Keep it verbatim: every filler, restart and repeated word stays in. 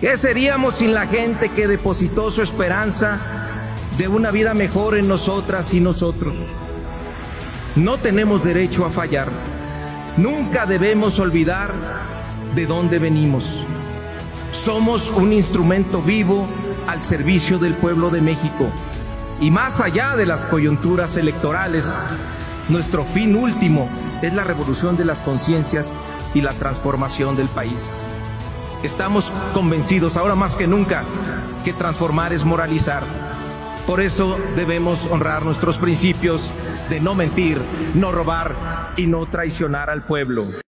¿Qué seríamos sin la gente que depositó su esperanza de una vida mejor en nosotras y nosotros? No tenemos derecho a fallar. Nunca debemos olvidar de dónde venimos. Somos un instrumento vivo al servicio del pueblo de México. Y más allá de las coyunturas electorales, nuestro fin último es la revolución de las conciencias y la transformación del país. Estamos convencidos, ahora más que nunca, que transformar es moralizar. Por eso debemos honrar nuestros principios de no mentir, no robar y no traicionar al pueblo.